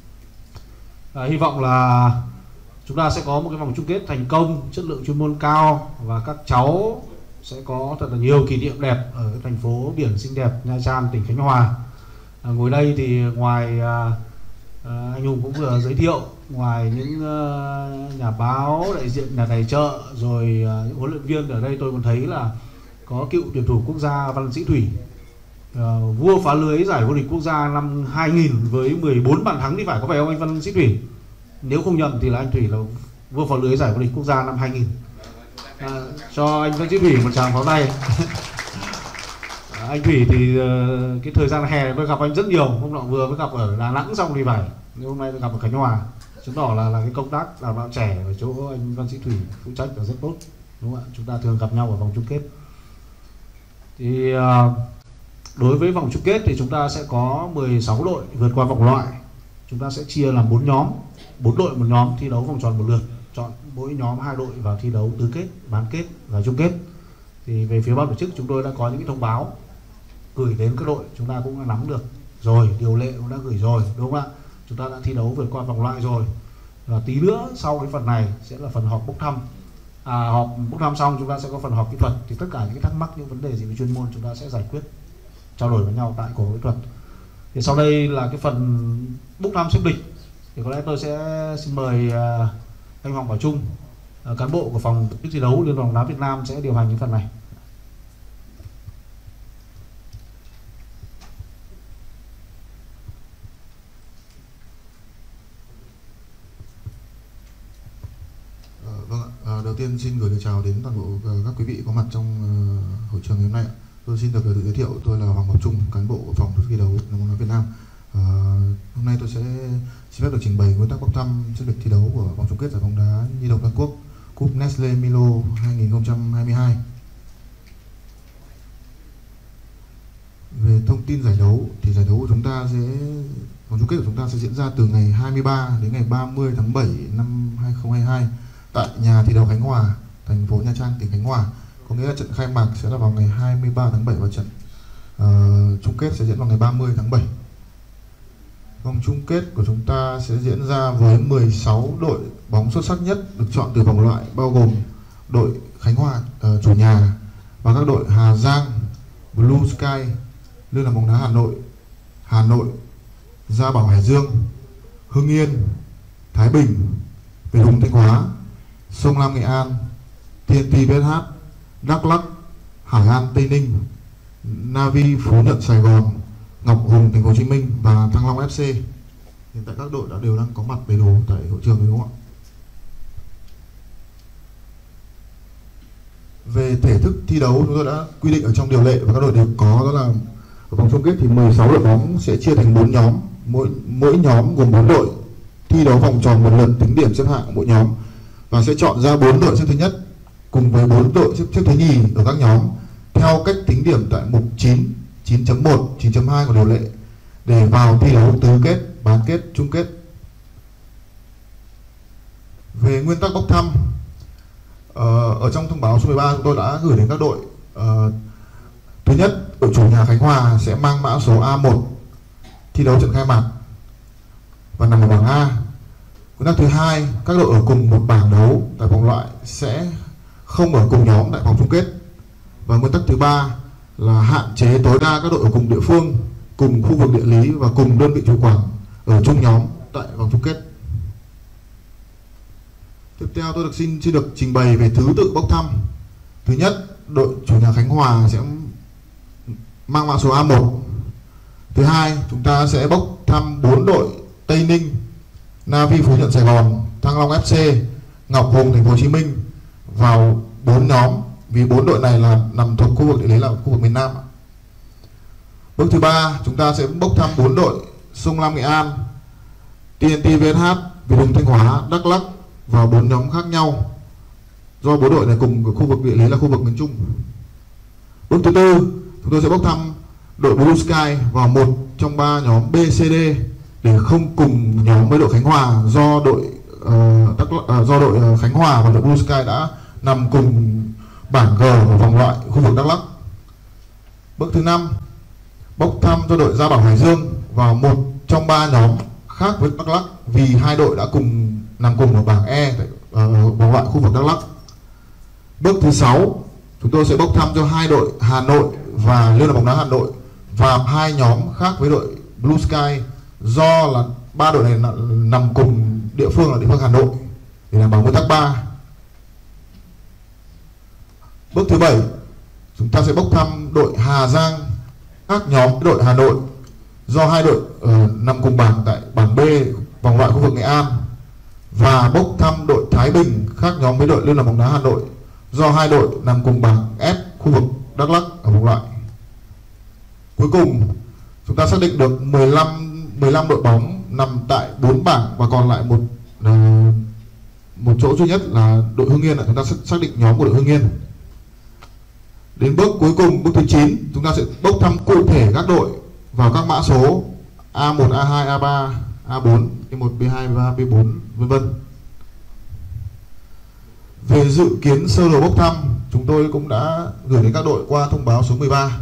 Hy vọng là chúng ta sẽ có một cái vòng chung kết thành công, chất lượng chuyên môn cao và các cháu sẽ có thật là nhiều kỷ niệm đẹp ở cái thành phố biển xinh đẹp Nha Trang, tỉnh Khánh Hòa. Ngồi đây thì ngoài anh Hùng cũng vừa giới thiệu, ngoài những nhà báo, đại diện nhà tài trợ rồi những huấn luyện viên ở đây, tôi còn thấy là có cựu tuyển thủ quốc gia Văn Sĩ Thủy, vua phá lưới giải vô địch quốc gia năm 2000 với 14 bàn thắng thì phải, có phải không anh Văn Sĩ Thủy? Nếu không nhầm thì là anh Thủy là vua phá lưới giải vô địch quốc gia năm 2000. Cho anh Văn Sĩ Thủy một tràng pháo tay. Anh Thủy thì cái thời gian hè tôi gặp anh rất nhiều, hôm nọ vừa mới gặp ở Đà Nẵng xong thì phải, nhưng hôm nay tôi gặp ở Khánh Hòa, chứng tỏ là cái công tác đào tạo trẻ ở chỗ anh Văn Sĩ Thủy phụ trách là rất tốt, đúng không ạ? Chúng ta thường gặp nhau ở vòng chung kết. Thì đối với vòng chung kết thì chúng ta sẽ có 16 đội vượt qua vòng loại. Chúng ta sẽ chia làm 4 nhóm, 4 đội một nhóm thi đấu vòng tròn một lượt, chọn mỗi nhóm 2 đội vào thi đấu tứ kết, bán kết và chung kết. Thì về phía ban tổ chức chúng tôi đã có những cái thông báo gửi đến các đội, chúng ta cũng đã nắm được rồi, điều lệ cũng đã gửi rồi, đúng không ạ? Chúng ta đã thi đấu vượt qua vòng loại rồi. Và tí nữa sau cái phần này sẽ là phần họp bốc thăm. Họp bốc thăm xong chúng ta sẽ có phần họp kỹ thuật, thì tất cả những cái thắc mắc, những vấn đề gì về chuyên môn chúng ta sẽ giải quyết, trao đổi với nhau tại cổ kỹ thuật. Thì sau đây là cái phần bốc thăm xếp lịch, thì có lẽ tôi sẽ xin mời anh Hoàng Bảo Trung, cán bộ của phòng tổ chức thi đấu Liên đoàn bóng đá Việt Nam sẽ điều hành cái phần này. Đầu tiên xin gửi lời chào đến toàn bộ các quý vị có mặt trong hội trường ngày hôm nay. Tôi xin được tự giới thiệu, tôi là Hoàng Bảo Trung, cán bộ của phòng tổ chức thi đấu Liên đoàn bóng đá Việt Nam. Hôm nay tôi sẽ xin phép được trình bày nguyên tắc bốc thăm xếp lịch thi đấu của vòng chung kết giải bóng đá nhi đồng toàn quốc Cúp Nestle Milo 2022. Về thông tin giải đấu thì giải đấu của chúng ta vòng chung kết của chúng ta sẽ diễn ra từ ngày 23 đến ngày 30 tháng 7 năm 2022 tại nhà thi đấu Khánh Hòa, thành phố Nha Trang, tỉnh Khánh Hòa. Có nghĩa là trận khai mạc sẽ là vào ngày 23 tháng 7 và trận chung kết sẽ diễn vào ngày 30 tháng 7. Vòng chung kết của chúng ta sẽ diễn ra với 16 đội bóng xuất sắc nhất được chọn từ vòng loại, bao gồm đội Khánh Hòa chủ nhà và các đội Hà Giang, Blue Sky, Liên đoàn bóng đá Hà Nội, Gia Bảo Hải Dương, Hưng Yên, Thái Bình, Việt Hùng Thanh Hóa, Sông Lam Nghệ An, TNT BSH, Đắk Lắk, Hải An Tây Ninh, Navy Phú Nhuận Sài Gòn, Ngọc Hùng Thành phố Hồ Chí Minh và Thăng Long FC. Hiện tại các đội đều đang có mặt đầy đủ tại hội trường rồi, đúng không ạ? Về thể thức thi đấu chúng tôi đã quy định ở trong điều lệ và các đội đều có, đó là ở vòng chung kết thì 16 đội bóng sẽ chia thành 4 nhóm, mỗi nhóm gồm 4 đội thi đấu vòng tròn một lượt tính điểm xếp hạng mỗi nhóm, và sẽ chọn ra 4 đội xếp thứ nhất cùng với 4 đội xếp thứ nhì ở các nhóm theo cách tính điểm tại mục 9, 9.1, 9.2 của điều lệ để vào thi đấu tứ kết, bán kết, chung kết. Về nguyên tắc bốc thăm, ở trong thông báo số 13 chúng tôi đã gửi đến các đội. Thứ nhất, đội chủ nhà Khánh Hòa sẽ mang mã số A1 thi đấu trận khai mạc và nằm ở bảng A. Nguyên tắc thứ hai, các đội ở cùng một bảng đấu tại vòng loại sẽ không ở cùng nhóm tại vòng chung kết. Và nguyên tắc thứ ba là hạn chế tối đa các đội ở cùng địa phương, cùng khu vực địa lý và cùng đơn vị chủ quản ở chung nhóm tại vòng chung kết. Tiếp theo tôi xin được trình bày về thứ tự bốc thăm. Thứ nhất, đội chủ nhà Khánh Hòa sẽ mang mã số A1. Thứ hai, chúng ta sẽ bốc thăm 4 đội Tây Ninh, Navy Phú Nhuận Sài Gòn, Thăng Long FC, Ngọc Hùng Thành phố Hồ Chí Minh vào 4 nhóm, vì 4 đội này là nằm thuộc khu vực địa lý là khu vực miền Nam. Bước thứ 3, chúng ta sẽ bốc thăm 4 đội Sông Lam Nghệ An, TNT VSH, Việt Hùng Thanh Hóa, Đắk Lắk vào 4 nhóm khác nhau, do 4 đội này cùng khu vực địa lý là khu vực miền Trung. Bước thứ 4, chúng tôi sẽ bốc thăm đội Blue Sky vào một trong 3 nhóm B, C, D để không cùng nhóm với đội Khánh Hòa, do đội Khánh Hòa và đội Blue Sky đã nằm cùng bảng G ở vòng loại khu vực Đắk Lắk. Bước thứ 5, bốc thăm cho đội Gia Bảo Hải Dương vào một trong 3 nhóm khác với Đắk Lắk, vì 2 đội đã cùng nằm cùng ở bảng E ở vòng loại khu vực Đắk Lắk. Bước thứ 6, chúng tôi sẽ bốc thăm cho 2 đội Hà Nội và Liên đoàn bóng đá Hà Nội và 2 nhóm khác với đội Blue Sky, do là 3 đội này nằm cùng địa phương là địa phương Hà Nội để đảm bảo nguyên tắc 3. Bước thứ 7, chúng ta sẽ bốc thăm đội Hà Giang khác nhóm với đội Hà Nội, do 2 đội nằm cùng bảng tại bảng B vòng loại khu vực Nghệ An, và bốc thăm đội Thái Bình khác nhóm với đội Liên đoàn bóng đá Hà Nội, do 2 đội nằm cùng bảng F khu vực Đắk Lắk ở vòng loại. Cuối cùng, chúng ta xác định được 15 đội bóng nằm tại 4 bảng và còn lại một chỗ duy nhất là đội Hưng Yên. Chúng ta sẽ xác định nhóm của đội Hưng Yên. Đến bước cuối cùng, bước thứ 9, chúng ta sẽ bốc thăm cụ thể các đội vào các mã số A1, A2, A3, A4, B1, B2, B3, B4, vân vân. Về dự kiến sơ đồ bốc thăm, chúng tôi cũng đã gửi đến các đội qua thông báo số 13.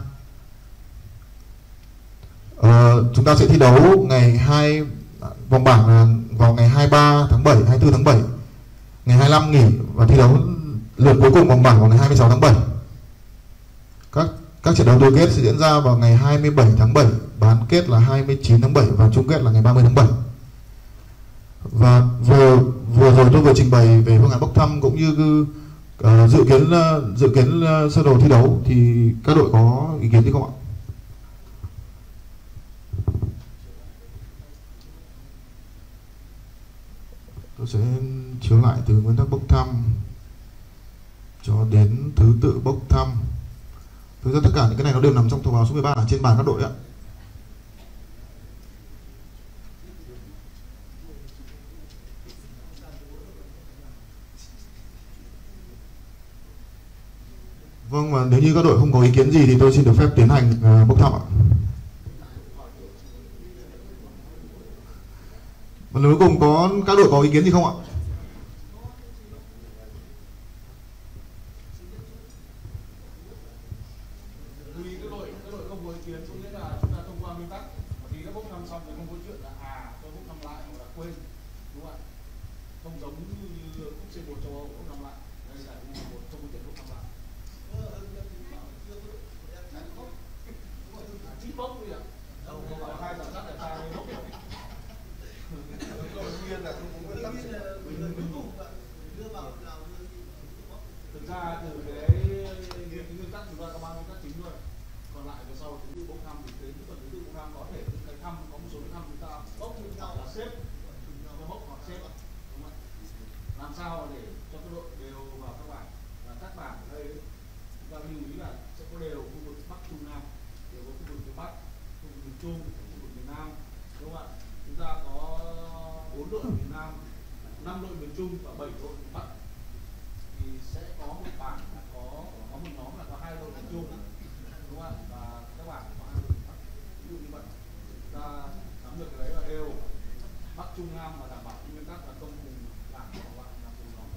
Chúng ta sẽ thi đấu vòng bảng là vào ngày 23 tháng 7, 24 tháng 7, ngày 25 nghỉ và thi đấu lượt cuối cùng vòng bảng vào ngày 26 tháng 7. Các trận đấu tứ kết sẽ diễn ra vào ngày 27 tháng 7, bán kết là 29 tháng 7 và chung kết là ngày 30 tháng 7. Và vừa rồi tôi vừa trình bày về phương án bốc thăm cũng như dự kiến sơ đồ thi đấu, thì các đội có ý kiến gì không ạ? Tôi sẽ chiếu lại từ nguyên tắc bốc thăm cho đến thứ tự bốc thăm. Thực ra tất cả những cái này nó đều nằm trong thông báo số 13 ở trên bàn các đội ạ. Vâng, và nếu như các đội không có ý kiến gì thì tôi xin được phép tiến hành bốc thăm ạ. Và cuối cùng các đội có ý kiến gì không ạ? Thực ra từ cái nguyên tắc chúng ta có 3 nguyên tắc chính thôi. Còn lại về sau thứ tự bốc thăm thì đến phần thứ tự bốc thăm có thể những cái thăm có một số cái thăm chúng ta bốc như là xếp, bốc hoặc xếp, đúng không ạ? Làm sao để cho các đội đều vào các bảng, và các bảng ở đây chúng ta lưu ý là sẽ có đều khu vực Bắc Trung Nam, đều có khu vực phía Bắc, khu vực miền Trung, khu vực miền Nam, đúng không ạ? Chúng ta có 4 đội miền Nam, 5 đội miền Trung và 7 đội miền Bắc. Thì sẽ có một bảng có một nhóm là có 2 đội miền Trung, đúng không ạ? Và các bảng có 2 đội miền Bắc. Ví dụ như vậy, chúng ta nắm được cái đấy là đều Bắc Trung Nam và đảm bảo nguyên tắc là không cùng bảng của bạn là cùng nhóm.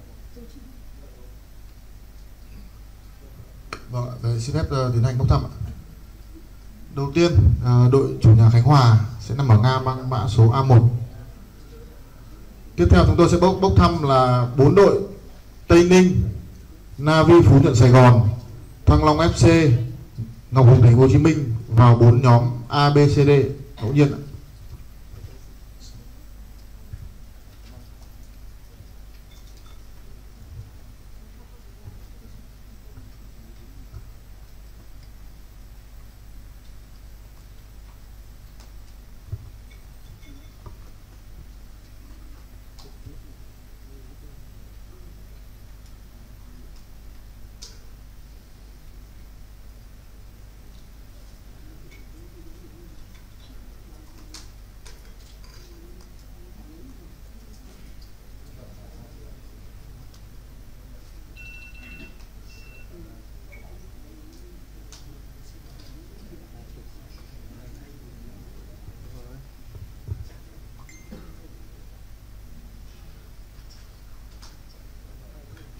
Vâng, xin phép tiến hành bốc thăm ạ. Đầu tiên, đội chủ nhà Khánh Hòa sẽ nằm ở ngang mang mã số A1. Tiếp theo chúng tôi sẽ bốc thăm là 4 đội Tây Ninh, Navy Phú Nhuận Sài Gòn, Thăng Long FC, Ngọc Hùng Thành phố Hồ Chí Minh vào 4 nhóm A, B, C, D ngẫu nhiên.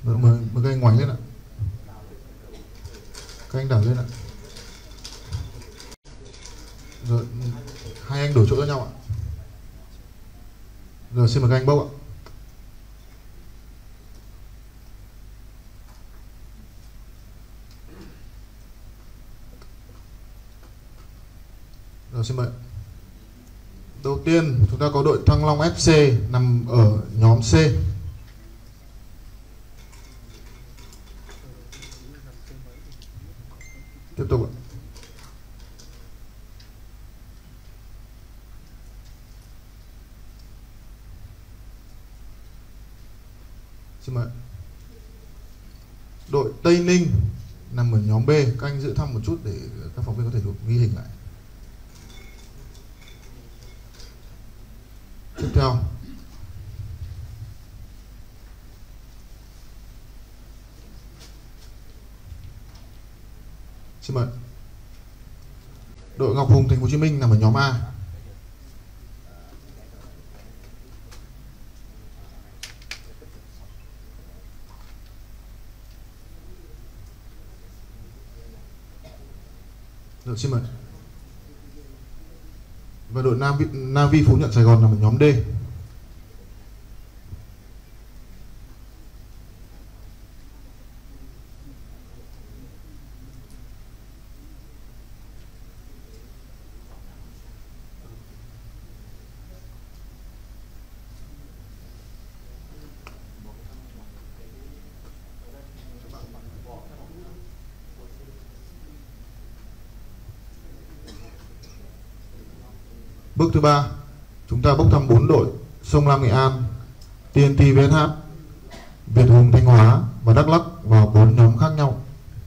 Mời các anh ngoảnh lên ạ. Các anh đảo lên ạ. Rồi, hai anh đổi chỗ cho nhau ạ. Rồi xin mời các anh bốc ạ. Rồi xin mời. Đầu tiên chúng ta có đội Thăng Long FC nằm ở nhóm C. Tiếp tục ạ. Xin mời. Đội Tây Ninh nằm ở nhóm B. Các anh giữ thăm một chút để các phóng viên có thể ghi hình lại. Tiếp theo xin mời. Đội Ngọc Hùng Thành phố Hồ Chí Minh nằm ở nhóm A. Rồi xin mời. Và đội Navi Phú Nhuận Sài Gòn nằm ở nhóm D. Bước thứ 3, chúng ta bốc thăm 4 đội Sông Lam Nghệ An, TNT VSH, Việt Hùng Thanh Hóa và Đắk Lắk vào 4 nhóm khác nhau.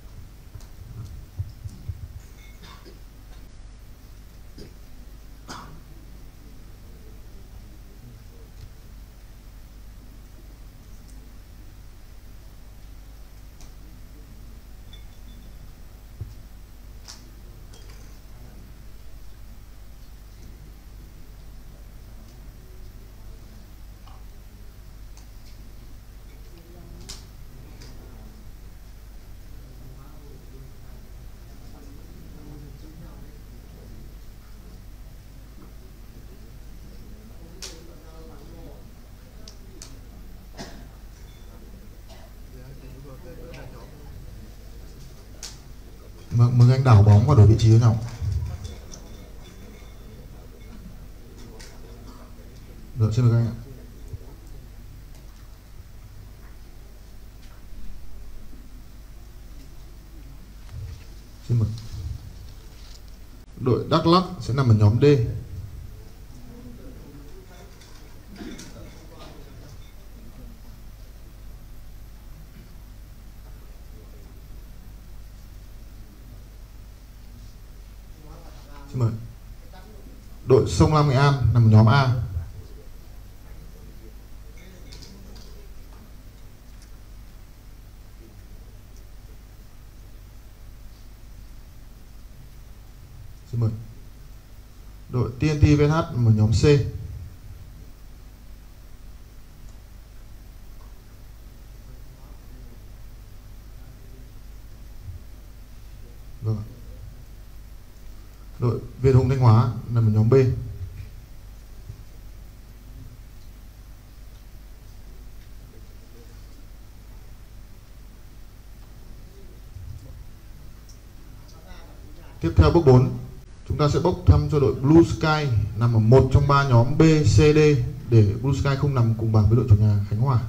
Mời anh đảo bóng và đổi vị trí với nhau. Được, xin mời các anh ạ. Xin mời. Đội Đắk Lắk sẽ nằm ở nhóm D. Xin mời. Đội Sông Lam Nghệ An nằm ở nhóm A. Xin mời. Đội TNT VSH nằm ở nhóm C. Vâng. Đội Việt Hùng Thanh Hóa nằm ở nhóm B. Tiếp theo bước 4, chúng ta sẽ bốc thăm cho đội Blue Sky nằm ở một trong 3 nhóm B, C, D để Blue Sky không nằm cùng bảng với đội chủ nhà Khánh Hòa.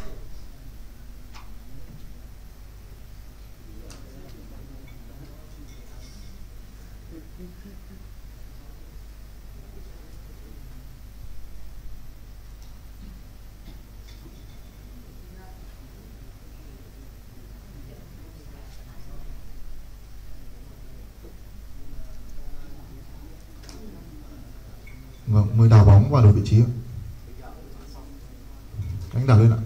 Vâng, mời đảo bóng và đổi vị trí. Anh đảo lên ạ.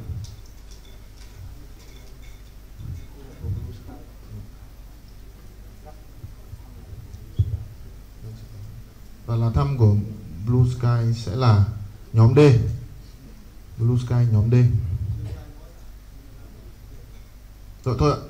Và là thăm của Blue Sky sẽ là nhóm D. Blue Sky nhóm D. Rồi thôi ạ.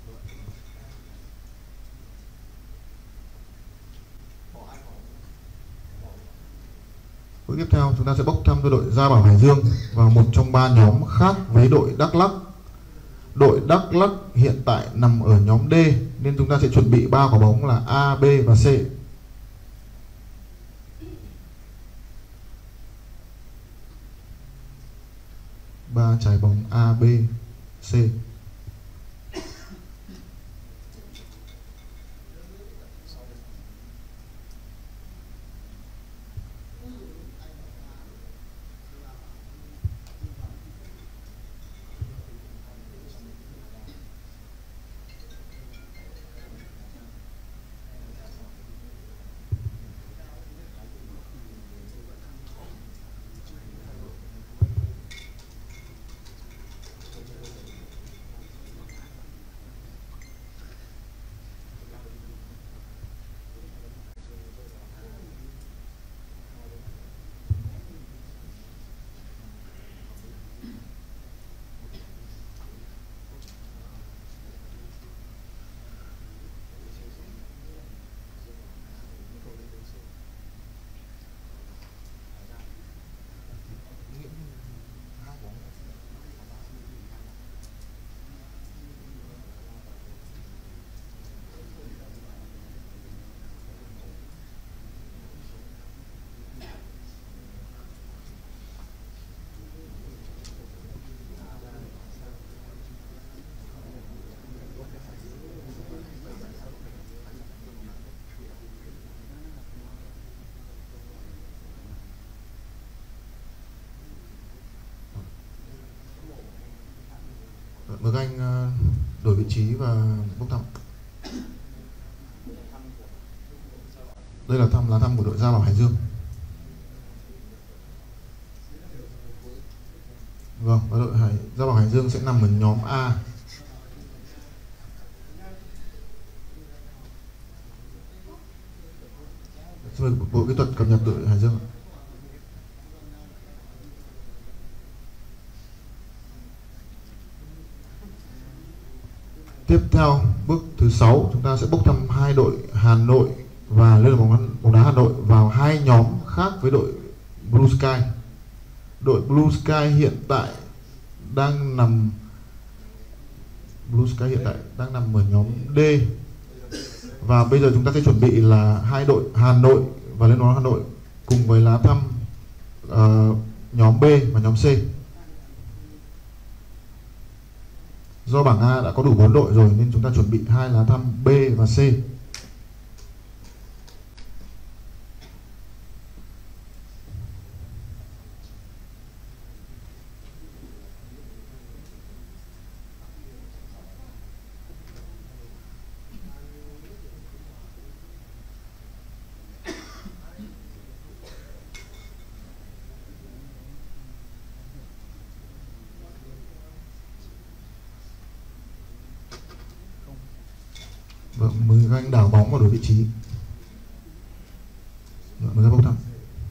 Bước tiếp theo chúng ta sẽ bốc thăm cho đội Gia Bảo Hải Dương vào một trong 3 nhóm khác với đội Đắk Lắk. Đội Đắk Lắk hiện tại nằm ở nhóm D nên chúng ta sẽ chuẩn bị 3 quả bóng là A, B và C. Ba trái bóng A, B, C. Mời các anh đổi vị trí và bốc thăm. Đây là lá thăm của đội Gia Bảo Hải Dương. Vâng, và đội Gia Bảo Hải Dương sẽ nằm ở nhóm A. Xin mời bộ kỹ thuật cập nhật đội Hải Dương. Tiếp theo, bước thứ 6 chúng ta sẽ bốc thăm 2 đội Hà Nội và Liên đoàn bóng đá Hà Nội vào 2 nhóm khác với đội Blue Sky. Đội Blue Sky hiện tại đang nằm ở nhóm D. Và bây giờ chúng ta sẽ chuẩn bị là 2 đội Hà Nội và Liên đoàn Hà Nội cùng với lá thăm nhóm B và nhóm C. Do bảng A đã có đủ 4 đội rồi nên chúng ta chuẩn bị 2 lá thăm B và C. Vâng, mời các anh đảo bóng vào đổi vị trí. Mời ra bốc thăm.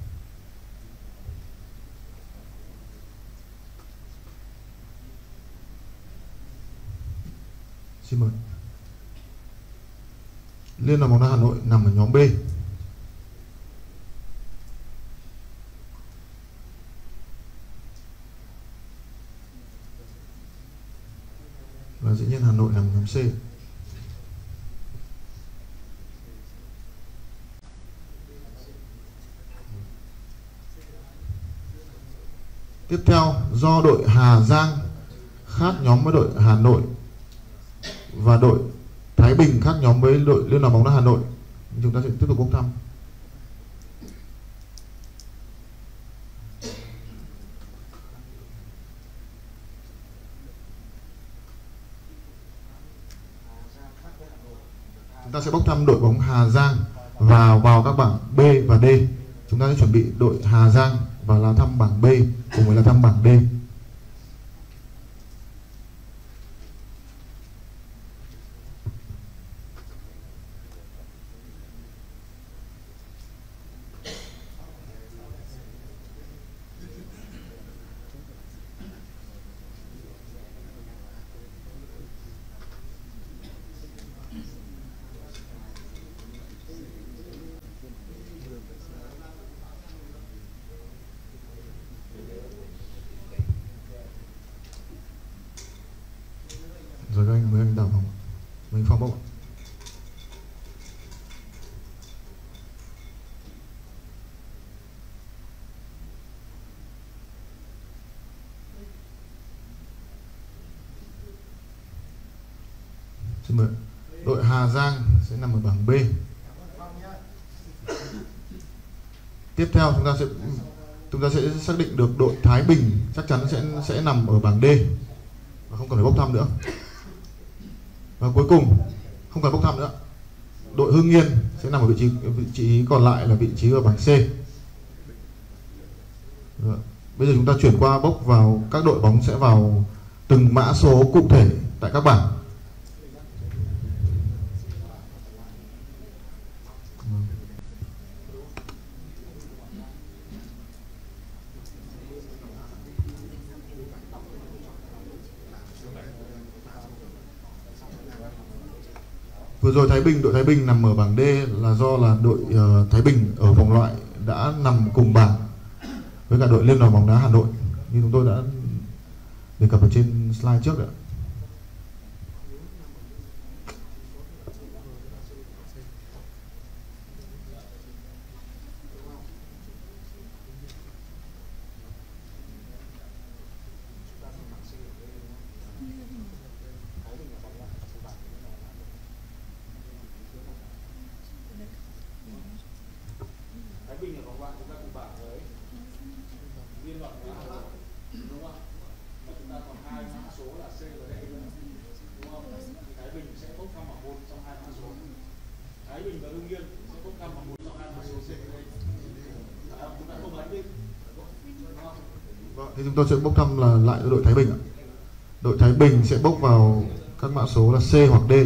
Xin mời. Liên đoàn bóng đá Hà Nội nằm ở nhóm B. Và dĩ nhiên Hà Nội nằm ở nhóm C. Tiếp theo, do đội Hà Giang khác nhóm với đội Hà Nội và đội Thái Bình khác nhóm với đội Liên đoàn bóng đá Hà Nội, chúng ta sẽ tiếp tục bốc thăm. Chúng ta sẽ bốc thăm đội bóng Hà Giang vào các bảng B và D. Chúng ta sẽ chuẩn bị đội Hà Giang và lá thăm bảng B cùng với lá thăm bảng D. Xin mời. Đội Hà Giang sẽ nằm ở bảng B. Tiếp theo chúng ta sẽ xác định được đội Thái Bình chắc chắn sẽ nằm ở bảng D và không cần phải bốc thăm nữa. Và cuối cùng không cần bốc thăm nữa, đội Hưng Yên sẽ nằm ở vị trí còn lại là vị trí ở bảng C. Bây giờ chúng ta chuyển qua bốc vào các đội bóng sẽ vào từng mã số cụ thể tại các bảng. Vừa rồi đội Thái Bình nằm ở bảng D là do là đội Thái Bình ở vòng loại đã nằm cùng bảng với cả đội Liên đoàn bóng đá Hà Nội như chúng tôi đã đề cập ở trên slide trước đấy. Thì chúng tôi sẽ bốc thăm lại đội Thái Bình ạ. Đội Thái Bình sẽ bốc vào các mã số là C hoặc D.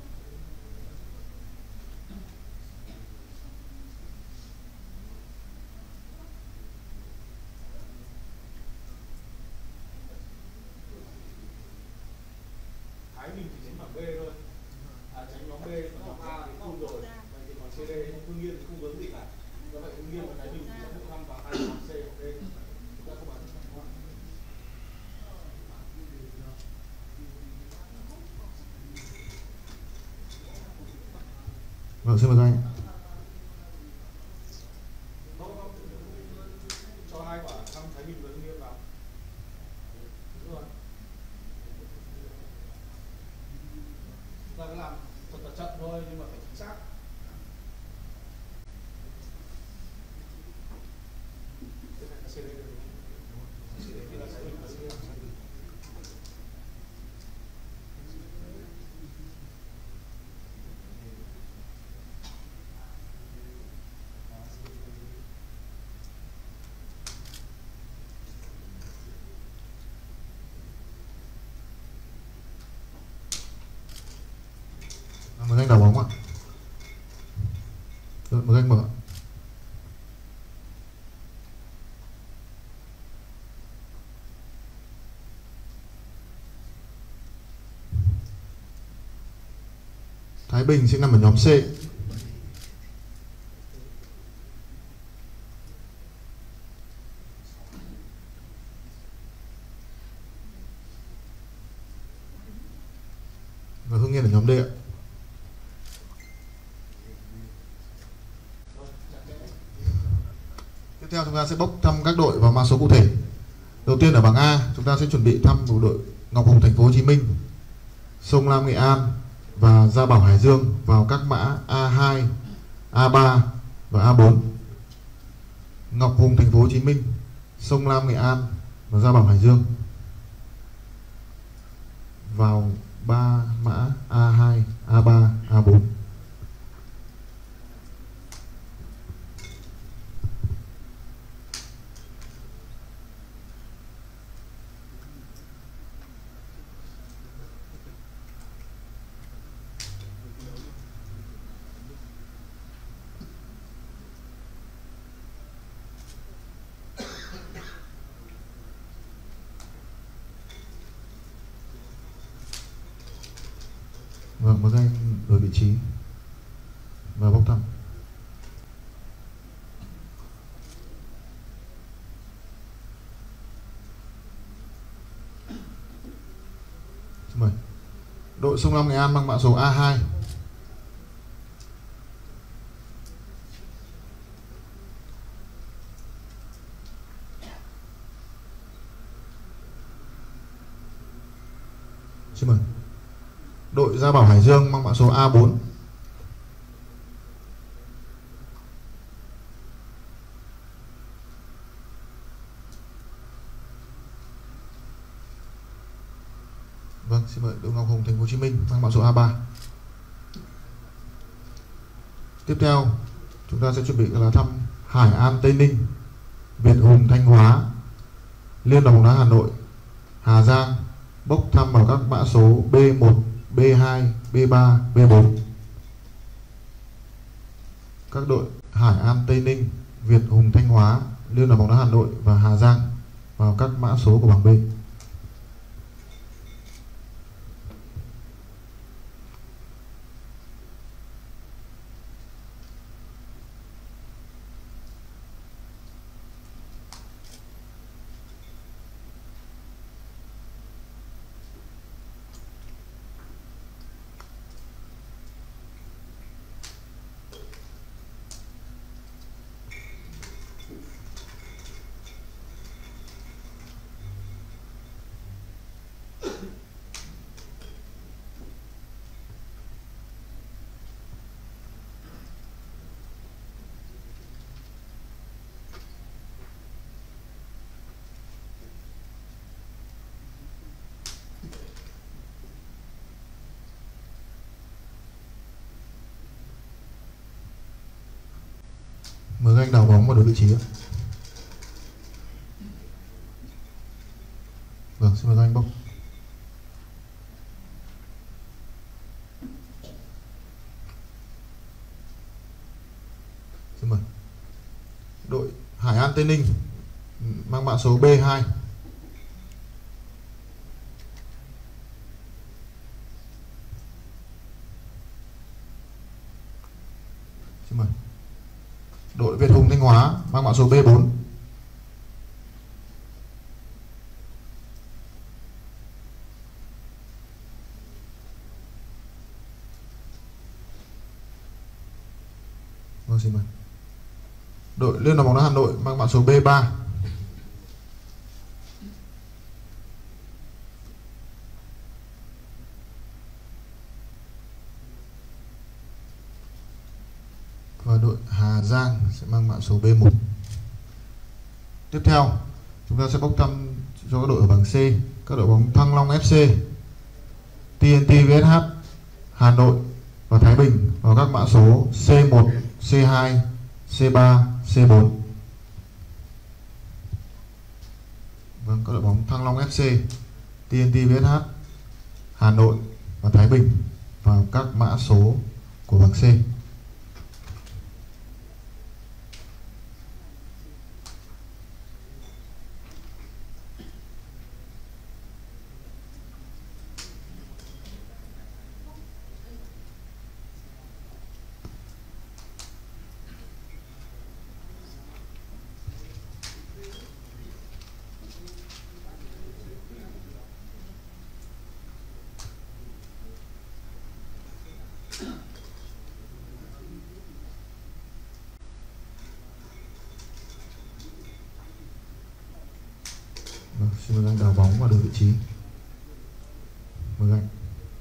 Thái Bình chỉ bảng B thôi. Tránh nhóm B, nhóm A thì không rồi. Vậy thì còn CD, Hưng Yên thì không vướng gì cả. Do vậy Hưng Yên và Thái Bình sẽ bốc thăm vào hai nhóm C hoặc D. Chúng ta không bán. Vâng, xin mời anh. Cho hai quả thăm Thái Bình và Hưng Yên vào. Đúng rồi. Chúng ta cứ làm thật là chậm thôi nhưng mà phải chính xác. Mời anh đảo bóng ạ. Rồi, mời anh mở. Thái Bình sẽ nằm ở nhóm C. Và Hưng Yên ở nhóm D ạ. Tiếp theo chúng ta sẽ bốc thăm các đội vào mã số cụ thể. Đầu tiên ở bảng A, chúng ta sẽ chuẩn bị thăm một đội Ngọc Hùng Thành phố Hồ Chí Minh, Sông Lam Nghệ An và Gia Bảo Hải Dương vào các mã A2, A3 và A4. Ngọc Hùng Thành phố Hồ Chí Minh, Sông Lam Nghệ An và Gia Bảo Hải Dương vào 3 mã A2, A3, A4. Vâng, mời anh đổi vị trí và bốc thăm. Xin mời. Đội Sông Lam Nghệ An mang mã số A2. Xin mời. đội Gia Bảo Hải Dương mang mã số A4. Vâng, xin mời đội Ngọc Hùng Thành phố Hồ Chí Minh mang mã số A3. Tiếp theo chúng ta sẽ chuẩn bị là thăm Hải An Tây Ninh, Việt Hùng Thanh Hóa, Liên đoàn bóng đá Hà Nội, Hà Giang, bốc thăm vào các mã số B1, B2, B3, B4. Các đội Hải An Tây Ninh, Việt Hùng Thanh Hóa, Liên đoàn bóng đá Hà Nội và Hà Giang vào các mã số của bảng B. Mời các anh đào bóng vào đối vị trí ạ. Vâng, xin mời các anh bốc. Xin mời. Đội Hải An Tây Ninh mang mã số B2. Xin mời. Đội Việt Hùng Thanh Hóa mang mã số B4. Vâng, xin mời. Đội Liên đoàn bóng đá Hà Nội mang mã số B3. Và đội Hà Giang sẽ mang mã số B1. Tiếp theo chúng ta sẽ bốc thăm cho các đội ở bảng C, các đội bóng Thăng Long FC, TNT VSH, Hà Nội và Thái Bình vào các mã số C1, C2, C3, C4. Vâng, các đội bóng Thăng Long FC, TNT VSH, Hà Nội và Thái Bình vào các mã số của bảng C. Xin mời anh đào bóng vào đối vị trí. Mời anh.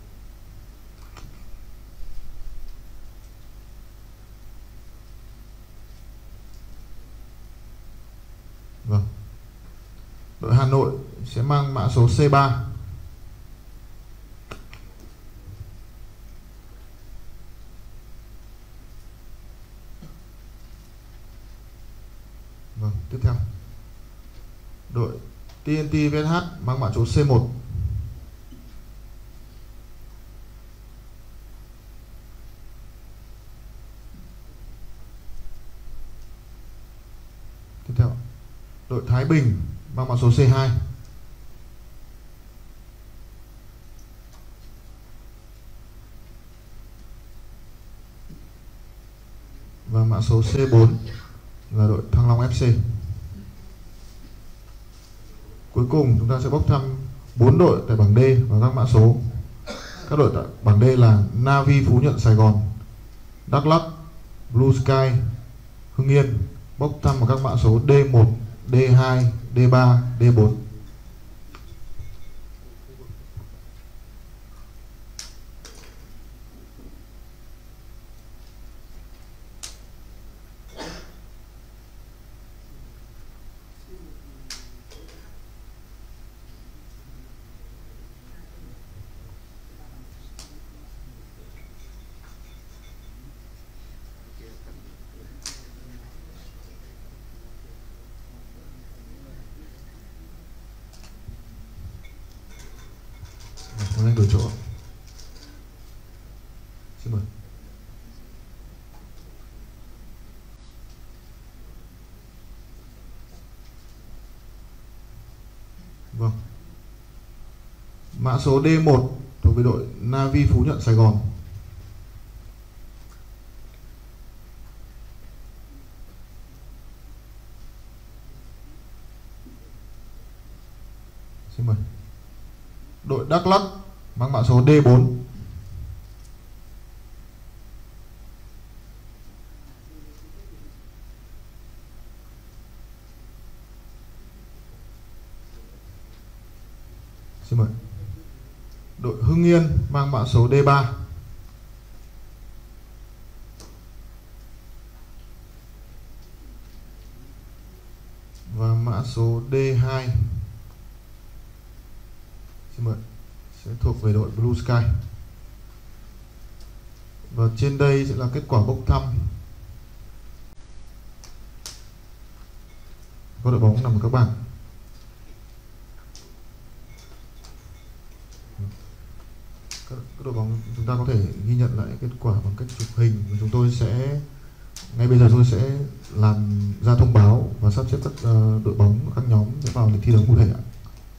Vâng. Đội Hà Nội sẽ mang mã số C3. Vâng, tiếp theo. Đội TNT VSH mang mã số C1. Tiếp theo, đội Thái Bình mang mã số C2. Và mã số C4 là đội Thăng Long FC. Cuối cùng chúng ta sẽ bốc thăm 4 đội tại bảng D và các mã số. Các đội tại bảng D là Navy Phú Nhuận Sài Gòn, Đắk Lắk, Blue Sky, Hưng Yên, bốc thăm vào các mã số D1, D2, D3, D4. Mời anh đổi chỗ. Xin mời. Vâng. Mã số D1 thuộc về đội Navy Phú Nhuận Sài Gòn. Xin mời. Đội Đắk Lắk mang mã số D4. Xin mời. Đội Hưng Yên mang mã số D3. Và mã số D2. Xin mời. Sẽ thuộc về đội Blue Sky. Và trên đây sẽ là kết quả bốc thăm. Có đội bóng nằm ở các bảng. Các đội bóng chúng ta có thể ghi nhận lại kết quả bằng cách chụp hình, và chúng tôi sẽ ngay bây giờ tôi sẽ làm ra thông báo và sắp xếp các đội bóng và các nhóm để vào lịch thi đấu cụ thể ạ.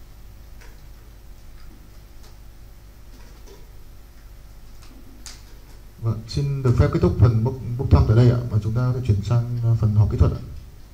Vâng, xin được phép kết thúc phần bốc thăm tại đây ạ, và chúng ta có thể chuyển sang phần họp kỹ thuật ạ.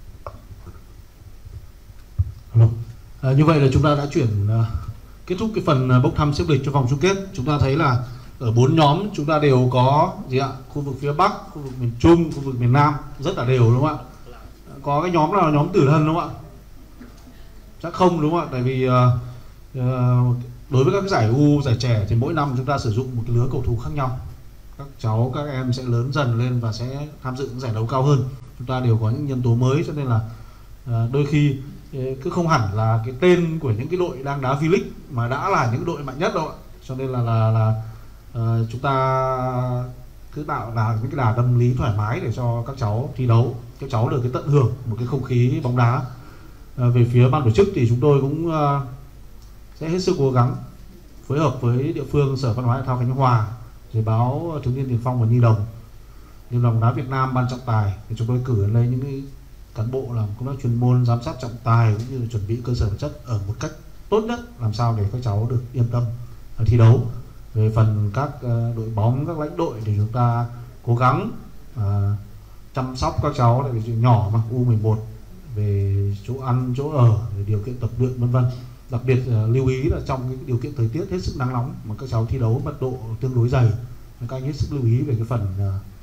Như vậy là chúng ta đã kết thúc cái phần bốc thăm xếp lịch cho vòng chung kết. Chúng ta thấy là ở 4 nhóm chúng ta đều có gì ạ? Khu vực phía Bắc, khu vực miền Trung, khu vực miền Nam rất là đều, đúng không ạ? Có cái nhóm nào là nhóm tử thần đúng không ạ? Chắc không, đúng không ạ? Tại vì đối với các giải U, giải trẻ thì mỗi năm chúng ta sử dụng một lứa cầu thủ khác nhau. Các cháu, các em sẽ lớn dần lên và sẽ tham dự những giải đấu cao hơn. Chúng ta đều có những nhân tố mới, cho nên là đôi khi cứ không hẳn là cái tên của những cái đội đang đá V-League mà đã là những đội mạnh nhất đâu ạ. Cho nên là chúng ta cứ tạo là những cái đà tâm lý thoải mái để cho các cháu thi đấu, các cháu được cái tận hưởng một cái không khí bóng đá. Về phía ban tổ chức thì chúng tôi cũng sẽ hết sức cố gắng phối hợp với địa phương, Sở Văn hóa Thể thao Khánh Hòa, rồi báo Thiếu niên Tiền Phong và Nhi đồng, Liên đoàn bóng đá Việt Nam, ban trọng tài, thì chúng tôi cử lên những cái cán bộ làm công tác chuyên môn, giám sát trọng tài cũng như là chuẩn bị cơ sở vật chất ở một cách tốt nhất, làm sao để các cháu được yên tâm thi đấu. Về phần các đội bóng, các lãnh đội thì chúng ta cố gắng chăm sóc các cháu, tại vì nhỏ mà U11, về chỗ ăn, chỗ ở, về điều kiện tập luyện vân vân. Đặc biệt lưu ý là trong cái điều kiện thời tiết hết sức nắng nóng mà các cháu thi đấu mật độ tương đối dày, các anh hết sức lưu ý về cái phần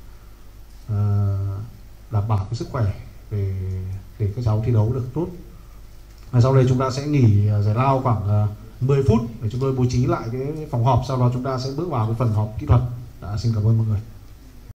đảm bảo cái sức khỏe để các cháu thi đấu được tốt. Sau đây chúng ta sẽ nghỉ giải lao khoảng 10 phút để chúng tôi bố trí lại cái phòng họp, sau đó chúng ta sẽ bước vào cái phần họp kỹ thuật. Xin cảm ơn mọi người.